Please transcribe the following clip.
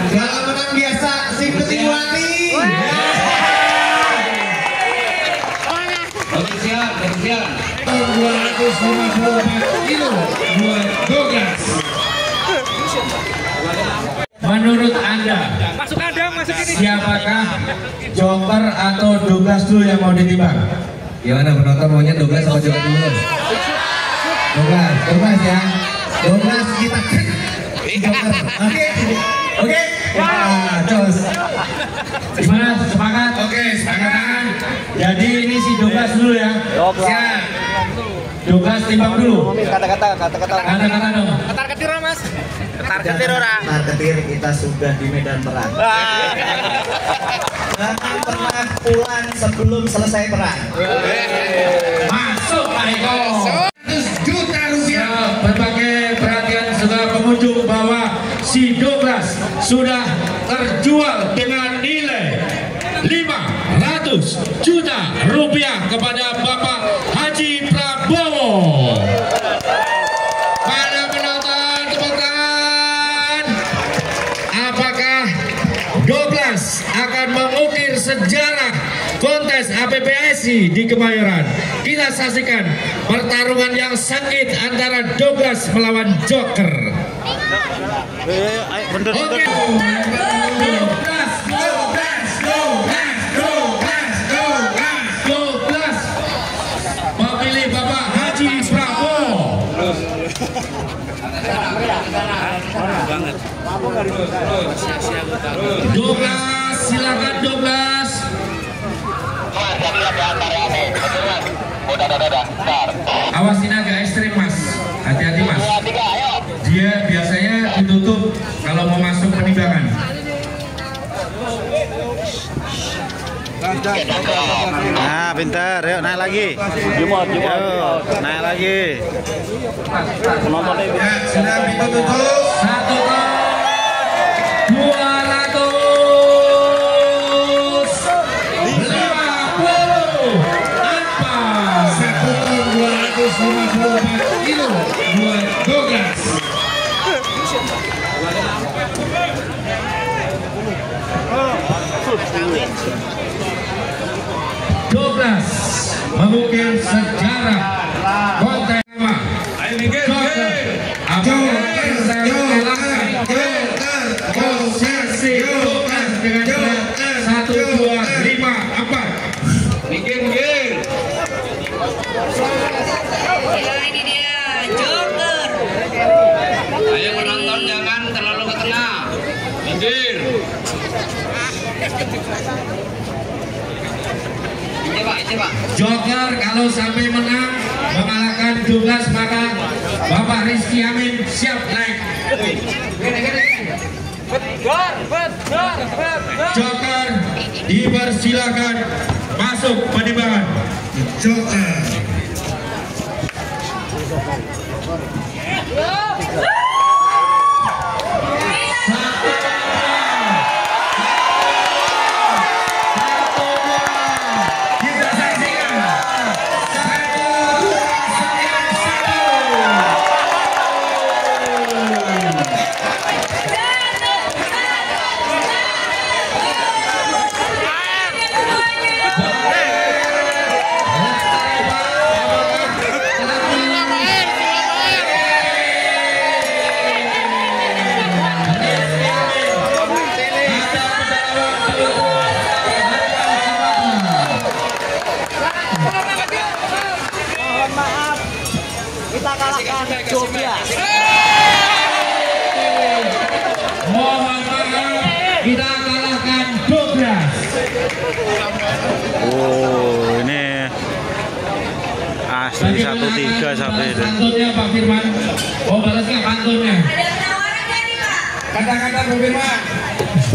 Kalau menang biasa si penting wali. Oke siap, siap. 254 kilo buat Douglas. Menurut Anda, siapakah Joker atau Douglas dulu yang mau ditimbang? Gimana penonton maunya Douglas atau Joker dulu? Douglas ya. Douglas kita cek. Oke. Jos. Gimana? Sepakat? Oke, sepakat. Jadi ini si Douglas dulu ya. Siap. Douglas timbang dulu. Kata-kata dong. ketar ketir mas. Ketar ketir orang. Ketar ketir kita sudah di medan perang. Jangan pernah pulang sebelum selesai perang. Masuk Pak Eko. 100 juta rupiah. Berbagai perhatian setelah pengunjung bahwa si Douglas sudah terjual dengan nilai 500 juta rupiah kepada Bapak Haji Prabowo. Pada penonton tepuk tangan. Apakah Douglas akan mengukir sejarah kontes APPSI di Kemayoran? Kita saksikan pertarungan yang sengit antara Douglas melawan Joker. Oke. Douglas memilih Bapak Haji Prabowo. Douglas, silakan Douglas. Awas ini agak ekstrim mas, hati-hati mas. Dia biasanya ditutup kalau mau masuk penimbangan. Nah, pintar, yuk naik lagi. Jumot. Naik lagi. Penontonnya Ya, sudah pintu tutup. 254 kilo buat Douglas. Douglas mengukir sejarah konten lama. Posisi Douglas dengan 1, 2, 5, 4. Minggir. Ya, ini dia Joker. Ayo penonton jangan terlalu ke tengah. Minggir. Coba. Joker kalau sampai menang mengalahkan Douglas maka Bapak Rizky Amin siap naik. Joker dipersilakan masuk penimbangan. Joker. kita kalahkan Douglas. Mohon maaf, kita kalahkan Douglas. Oh, ini asli 1-3 sampai itu. Pantunnya Pak Firman. Oh, balas nggak pantunnya? Ada penawaran nggak nih Pak? Kata-kata Pak Firman.